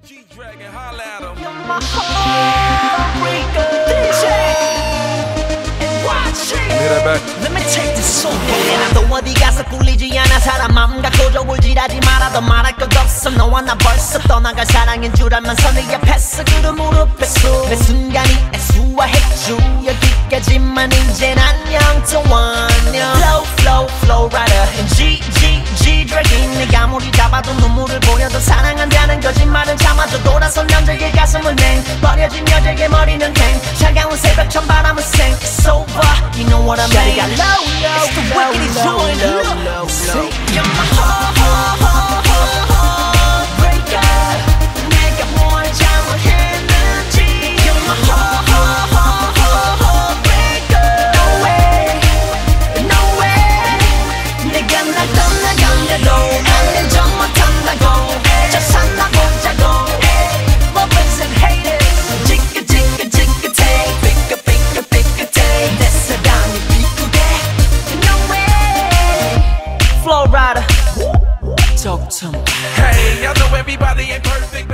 G-Dragon, holla at him. You're my heartbreaker. DJ and watch it. Hear that back? Let me take this song. 나도 어디 가서 꿀리지 않아 사람 마음 갖고 저울질하지 말아도 말할 것 없어 너와 나 벌써 떠나갈 사랑인 줄 알면서 네 앞에서 그런 무릎에 매 순간이 애수화했죠 여기까지만 이젠 안녕 또 안녕 Flow flow flow rider and G-Dragon 내가 아무리 잡아도 눈물을 보여도 사랑한다는 거짓말은 참아줘 돌아선 남자의 가슴은 냉 버려진 여자의 머리는 행 차가운 새벽 찬바람은 생 It's over you know what I mean got low low it's the wicked joint You're my heartbreaker 내가 뭘 잘못했는지 You're my heartbreaker No way no way 내가 날 떠나간대도 아닌 적 못한다고 저 산다고 자고 Lovers and haters 지긋지긋지긋해 삐끗삐끗삐끗해 내 사랑이 비꾸게 No way Flo Rida talk to me Hey, I know everybody ain't perfect.